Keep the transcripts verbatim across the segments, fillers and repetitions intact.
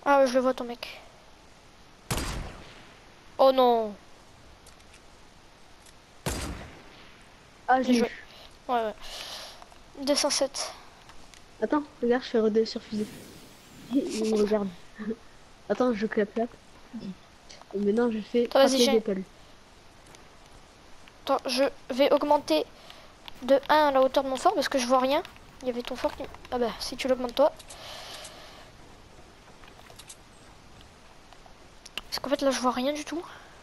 Ah ouais, je le vois ton mec. Oh non. Ah, Bien j'ai joué. eu. Ouais, ouais. deux cent sept. Attends, regarde, je fais redé sur fusée. Il me regarde. Attends, je clap clap. Et maintenant, je fais Attends, vas-y, tracer j'ai... d'épaules. Attends, je vais augmenter de un à la hauteur de mon fort parce que je vois rien. Il y avait ton fort qui... Ah bah, si tu l'augmentes toi. Parce qu'en fait, là, je vois rien du tout.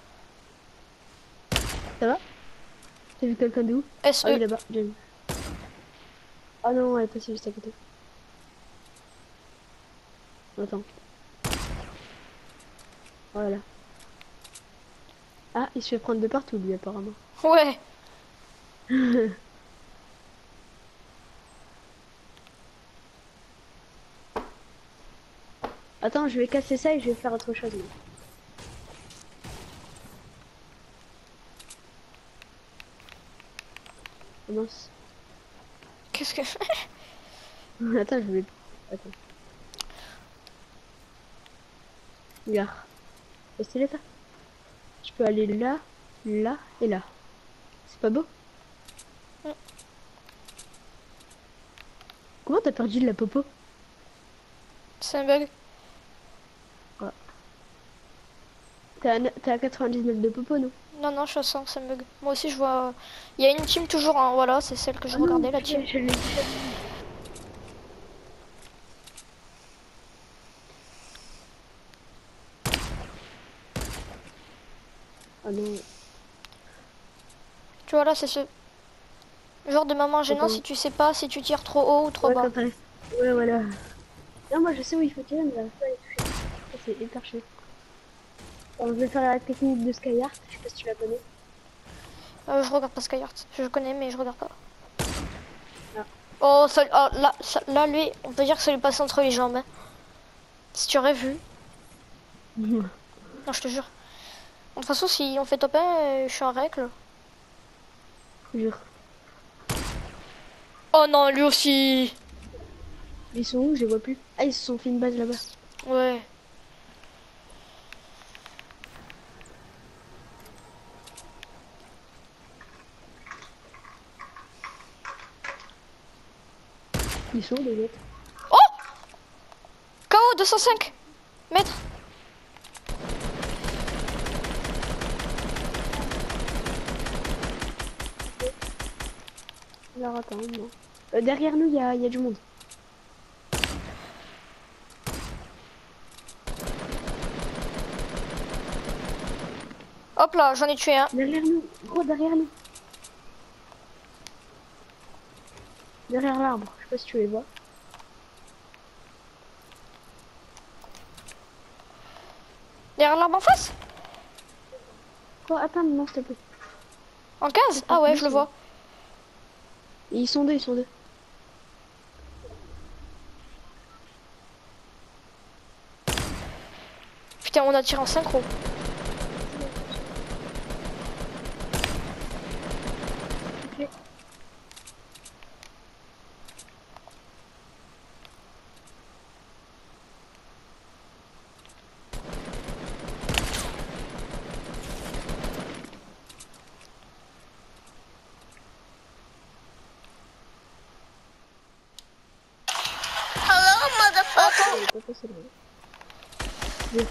Ça va? T'as vu quelqu'un de où? Ah oui, S E. là-bas, j'ai vu. Ah non, elle est passée juste à côté. Attends. Voilà. Ah, il se fait prendre de partout, lui, apparemment. Ouais. Attends, je vais casser ça et je vais faire autre chose, moi. Ah, mince. Qu'est-ce que... Attends, je vais... Attends. Regarde. C'est stylé, ça. Je peux aller là, là et là. C'est pas beau? Comment t'as perdu de la popo? C'est un bug. Ouais. T'es à, t'es à quatre-vingt-dix-neuf de popo, non? Non, non, je suis à cent, c'est un bug. Moi aussi, je vois... Il y a une team toujours, hein, voilà, c'est celle que je Ah non, regardais, la team. purée, je l'ai déjà vu. Ah non. Tu vois, là, c'est ce genre de moment gênant si Attends. tu sais pas si tu tires trop haut ou trop Ouais, bas. quand t'arrives. Ouais, voilà. Non, moi, je sais où il faut tirer, mais j'arrive pas à les toucher. Ça, c'est hyper chiant. Alors, je vais faire la technique de Skyheart. Je sais pas si tu la connais. Euh, je regarde pas Skyheart. Je connais, mais je regarde pas. Ah. Oh, ça, oh, là, ça- là, lui, on peut dire que ça lui passe entre les jambes, hein. Si tu aurais vu. Non, je te jure. De toute façon, si on fait top un, euh, je suis en règle. Jure. Oh non, lui aussi. Ils sont où? Je les vois plus. Ah, ils se sont fait une base là-bas. Ouais. Ils sont où, les autres? Oh, K O deux cent cinq mètres. Alors, attends, non. Euh, derrière nous, il y a, il y a du monde. Hop là, j'en ai tué un. Derrière nous. Gros, derrière nous. Derrière l'arbre. Je sais pas si tu les vois. Derrière l'arbre en face. Quoi? Attends, non, s'il te plaît. En quinze. Ah ouais, je le vois. Ils sont deux, ils sont deux. Putain, on a tiré en synchro. Ok. Attends. Il est pas passé là. Deux.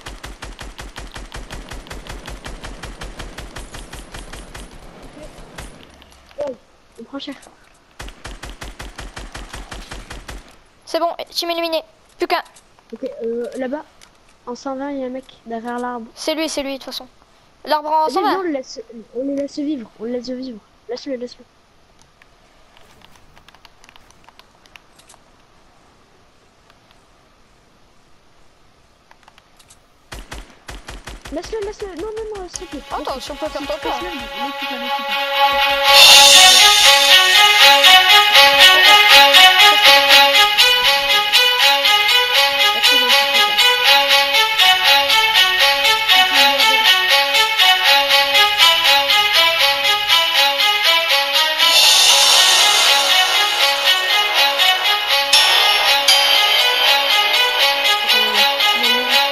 Ouais, on prend cher. C'est bon, team éliminé. Plus qu'un. Ok, euh, là-bas, en cent vingt, il y a un mec derrière l'arbre. C'est lui, c'est lui, de toute façon. L'arbre en Viens, viens, cent vingt. on, le laisse, on les laisse vivre. On les laisse vivre. Laisse-le, laisse-le. Laisse-le, laisse-le. Non, non, non, s'il te plaît. Attends, si on peut faire top Laisse-le, un. laisse-le, laisse-le. Après, il y a un truc comme ça. Attends, regarde. Non, non, non.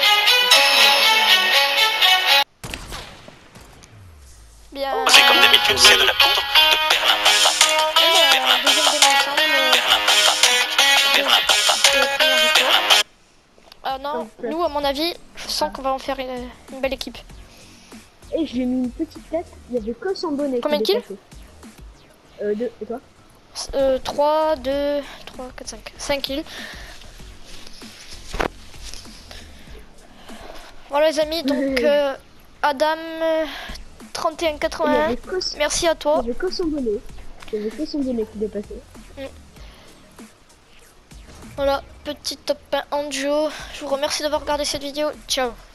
à mon avis, je sens qu'on va en faire une, une belle équipe. Et je lui ai mis une petite tête, il y avait que son bonnet. Combien de kills? Euh, deux, et toi? euh, trois, deux, trois, quatre, cinq. cinq kills. Voilà les amis, donc euh, Adam trente et un quatre-vingt-un, merci à toi. Il y avait que son bonnet. Il y avait que son bonnet qui dépassait. Mm. Voilà, petit top un en duo. Je vous remercie d'avoir regardé cette vidéo. Ciao.